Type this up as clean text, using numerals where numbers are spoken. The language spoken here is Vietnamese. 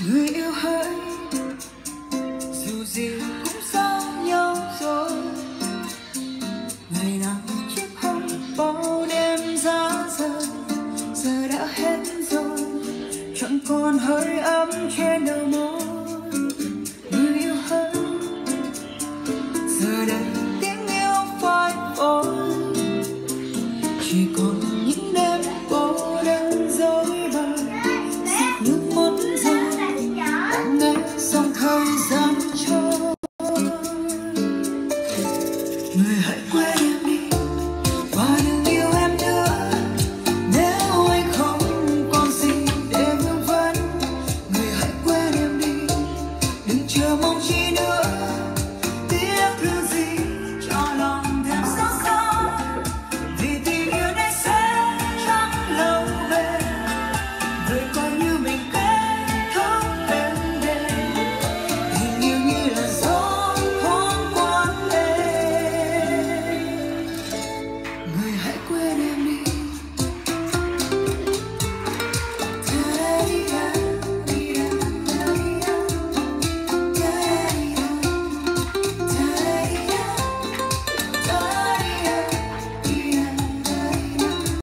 người yêu hỡi, dù gì cũng xa nhau rồi. Ngày nào chiếc hôn bao đêm giá rời, giờ đã hết rồi, chẳng còn hơi ấm trên đầu môi.